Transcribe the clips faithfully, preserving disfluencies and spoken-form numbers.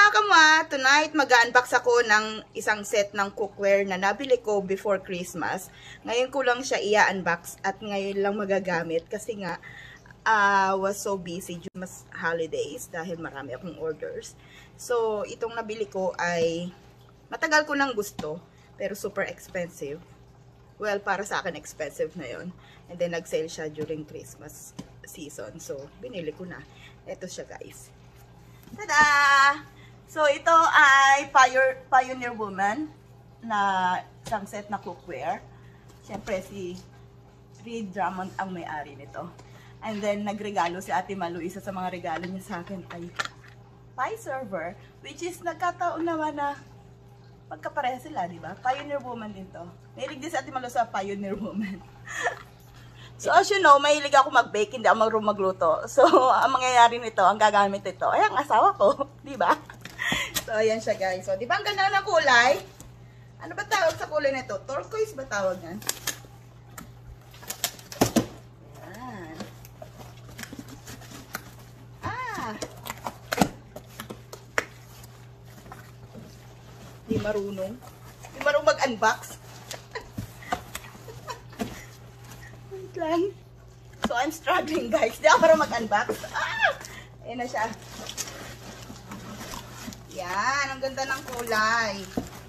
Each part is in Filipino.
mga kamwa! Tonight, mag-unbox ako ng isang set ng cookware na nabili ko before Christmas. Ngayon ko lang siya i-unbox at ngayon lang magagamit kasi nga uh, was so busy during holidays dahil marami akong orders. So, itong nabili ko ay matagal ko nang gusto pero super expensive. Well, para sa akin expensive na yon. And then, nag-sale siya during Christmas season. So, binili ko na. Ito siya, guys. Tada! So, ito ay Pioneer, Pioneer Woman na isang set na cookware. Siyempre, si Reed Drummond ang may-ari nito. And then, nagregalo si Ate Malu. Isa sa mga regalo niya sa akin ay pie server, which is nagkataon naman na pagkapareha sila, di ba? Pioneer Woman din to. Mahilig din si Ate Malu sa Pioneer Woman. So, as you know, mahilig ako mag-bake, hindi ako marunong magluto. So, ang mangyayari nito, ang gagamit ito, ay ang asawa ko, di ba? So, ayan siya, guys. So, di ba ang ganda ng kulay? Ano ba tawag sa kulay nito? Turquoise ba tawag yan? Ayan. Ah! Di marunong. Di marunong mag-unbox. Lang. So, I'm struggling, guys. Di ako para mag-unbox. Ah! Ayan na siya. Yan. Ang ganda ng kulay.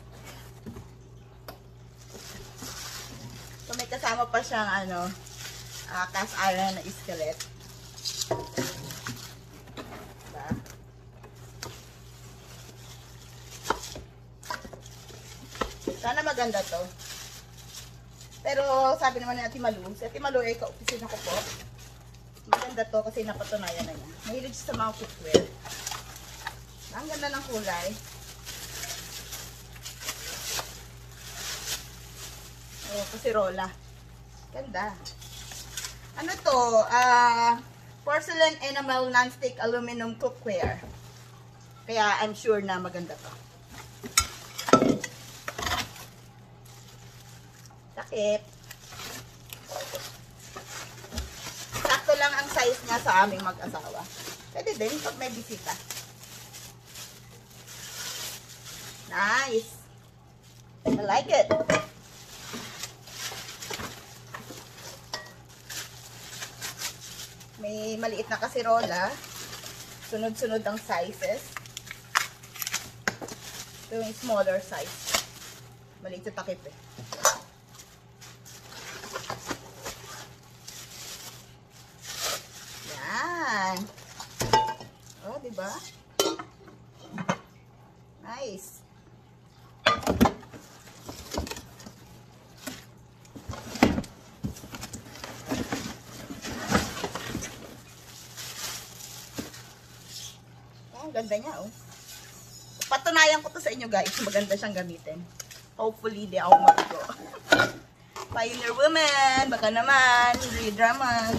So, may kasama pa siyang, ano, uh, cast iron na skillet. Diba? Sana maganda to. Pero sabi naman ni Ate Malu, si Ate Malu ay ka-opisina ko po. Maganda to kasi napatunayan na niya. Mahilig siya sa mga cookware. Ang ganda ng kulay. Oh, kasirola. Ganda. Ano to? Uh, porcelain enamel non-stick aluminum cookware. Kaya I'm sure na maganda to. Takip. Sakto lang ang size niya sa aming mag-asawa. Pwede din pag may bisita. Nice. I like it. May maliit na kasirola. Sunod-sunod ang sizes. Ito yung smaller size. Maliit sa takip eh. Oh, diba? Nice. Oh, ang ganda niya, oh. Patunayan ko to sa inyo, guys. Maganda siyang gamitin. Hopefully, di ako mag-go. Pioneer Woman. Baka naman. Reed Drummond.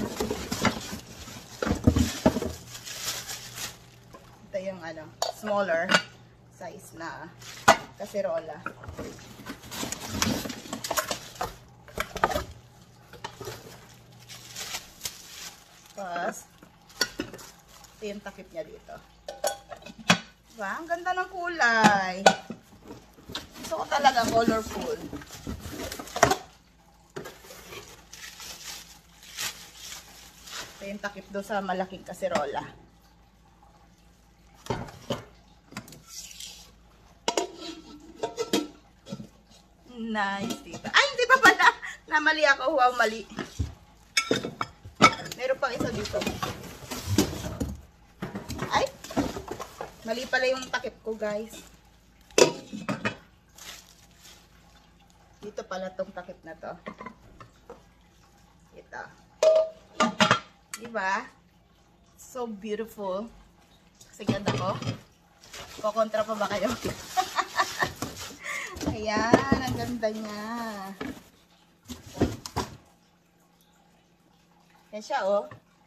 Yung ano, smaller size na kasirola. Tapos, ito yung takip niya dito. Diba? Ang ganda ng kulay. Gusto ko talaga colorful. Ito yung takip doon sa malaking kasirola. Nice, diba? Ay, hindi pa pala. Namali ako. Wow, mali. Meron pang isa dito. Ay! Mali pala yung takip ko, guys. Dito pala tong takip na to. Ito. Diba? So beautiful. Kasi ganda ko. Kukontra pa ba kayo? Ayan, ang ganda niya. Yan siya, oh.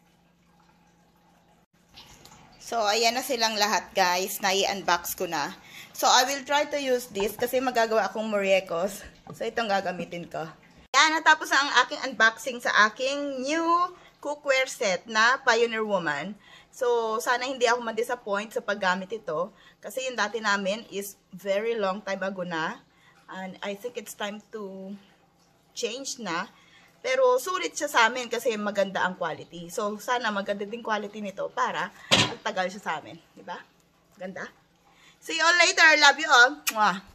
So, ayan na silang lahat, guys. Nai-unbox ko na. So, I will try to use this kasi magagawa akong muriekos. So, itong gagamitin ko. Ayan, natapos na ang aking unboxing sa aking new cookware set na Pioneer Woman. So, sana hindi ako ma-disappoint sa paggamit ito. Kasi yung dati namin is very long time ago na. And I think it's time to change na. Pero sulit siya sa amin kasi maganda ang quality. So, sana maganda din quality nito para magtagal siya sa amin. Diba? Ganda. See you all later. Love you all. Mwah.